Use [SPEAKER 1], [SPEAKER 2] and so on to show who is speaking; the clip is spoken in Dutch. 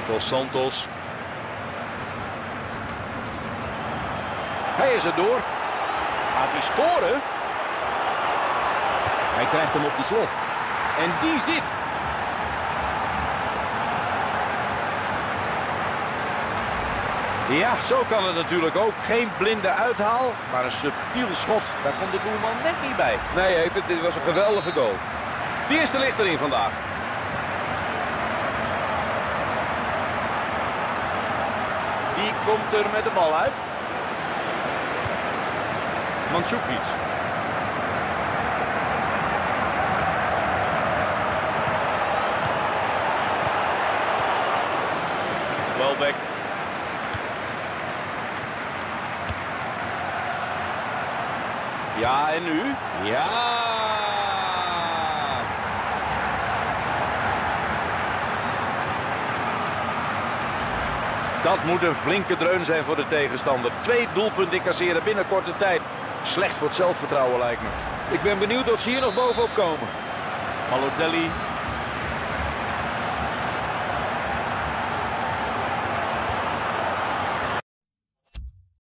[SPEAKER 1] Dos Santos. Hij is er door. Gaat hij scoren?
[SPEAKER 2] Hij krijgt hem op de slof. En die zit.
[SPEAKER 1] Ja, zo kan het natuurlijk ook. Geen blinde uithaal, maar een subtiel schot. Daar komt de doelman net niet bij. Nee, even, dit was een geweldige goal. Die eerste ligt erin vandaag. Die komt er met de bal uit. Mandzukic. Welbeck. Ja, en nu?
[SPEAKER 2] Ja!
[SPEAKER 1] Dat moet een flinke dreun zijn voor de tegenstander. 2 doelpunten incasseren binnen korte tijd. Slecht voor het zelfvertrouwen lijkt me. Ik ben benieuwd of ze hier nog bovenop komen. Balotelli.